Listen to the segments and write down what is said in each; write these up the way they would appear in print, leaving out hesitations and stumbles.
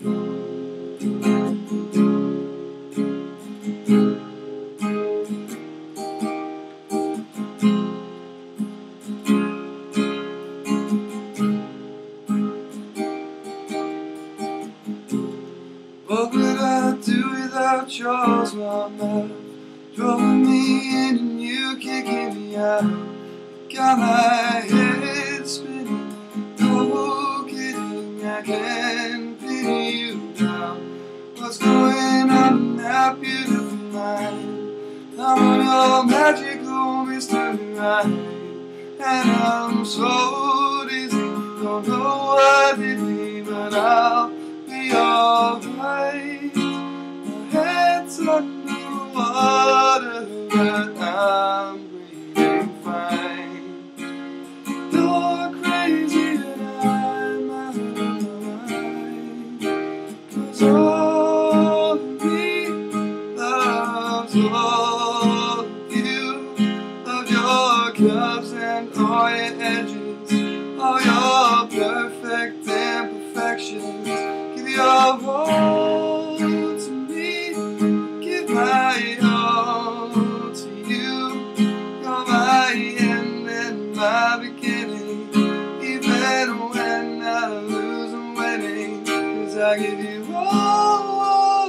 What would I do without yours, mama? Drawing me in and you kicking me out. Got my head spinning, no kidding, I can't pin you down. What's going on in that beautiful mind? I'm on your magical mystery ride, and I'm so dizzy, don't know what hit me, but I'll be alright. My head's underwater, but I'm breathing fine. You're crazy and I'm out of my mind, 'cause all of me loves all of you. Love your curves and all your edges, all your perfect imperfections. Give your all to me, give my all to you. You're my end and my beginning, even when I lose I'm winning, 'cause I give you all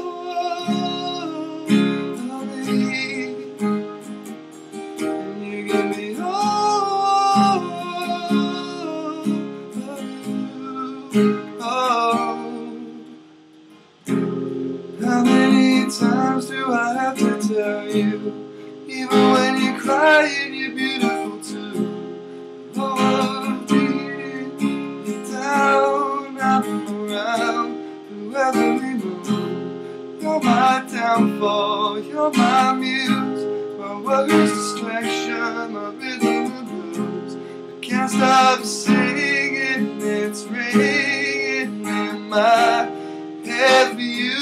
of me, and you give me all of you. Oh. How many times do I have to tell you, even when you're crying, you're beautiful too. Oh, beating you down, up and around, through every move. You're my downfall, you're my muse, my worst distraction, my rhythm and blues. I can't stop singing, it's ringing in my head for you.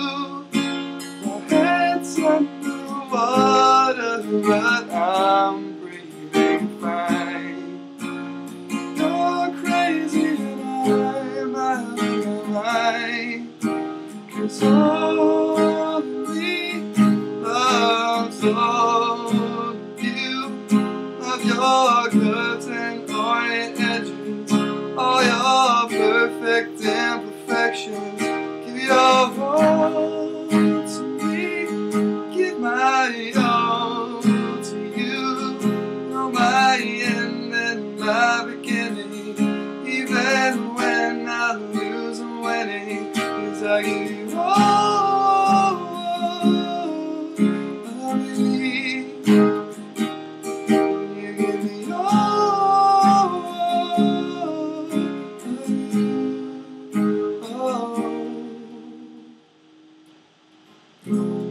Underwater, but I'm breathing fine. You're crazy and I'm out of my mind, 'cause all of me loves all of you. Love your curves and all your edges, all your perfect imperfections. Give your all to me, give my all to you. You're my end and my beginning, even when I lose I'm winning, 'cause I give you all of me, and you give me all of you. Oh.